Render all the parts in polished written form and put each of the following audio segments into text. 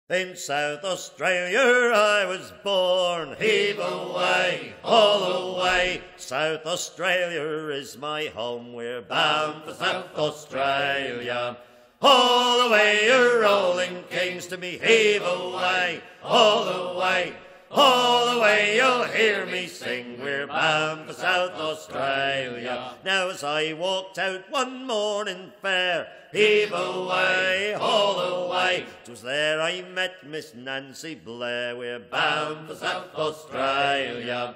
In South Australia I was born, heave away, all the way. South Australia is my home, we're bound for South Australia. All the way you're rolling kings to me, heave away, all the way. All the way you'll hear me sing, we're bound for South Australia. Now as I walked out one morning fair, heave away, all the way. 'Twas there I met Miss Nancy Blair, we're bound for South Australia.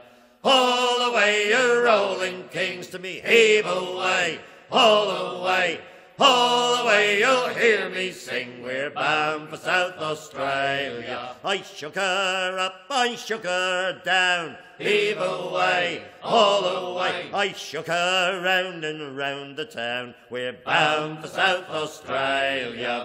All the way you're rolling kings to me, heave away, all the way. All the way you'll hear me sing, we're bound for South Australia. I shook her up, I shook her down, heave away, all the way. I shook her round and round the town, we're bound for South Australia.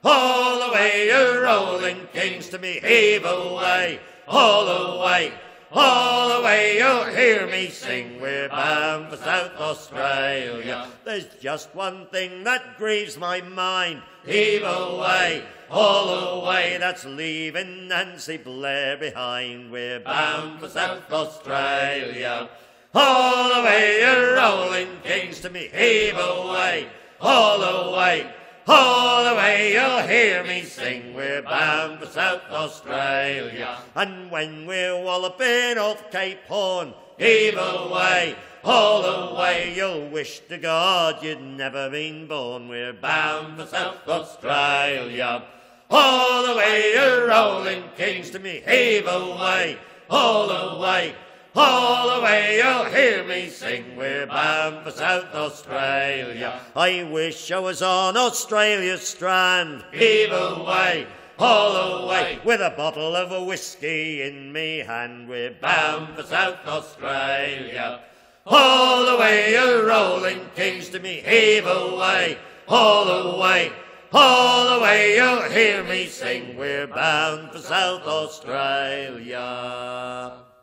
All the way you're rolling kings to me, heave away, all the way. All the way you'll hear me sing, we're bound for South Australia. There's just one thing that grieves my mind, heave away, all the way. That's leaving Nancy Blair behind, we're bound for South Australia. All the way you're rolling kings to me, heave away, all the way. All the way you'll hear me sing, we're bound for South Australia. And when we're walloping off Cape Horn, heave away, all the way. You'll wish to God you'd never been born, we're bound for South Australia. All the way you're rolling kings to me, heave away, all the way. All the way you'll hear me sing, we're bound for South Australia. I wish I was on Australia's strand, heave away, all the way. With a bottle of whiskey in me hand, we're bound for South Australia. All the way you're rolling kings to me, heave away, all the way. All the way you'll hear me sing, we're bound for South Australia.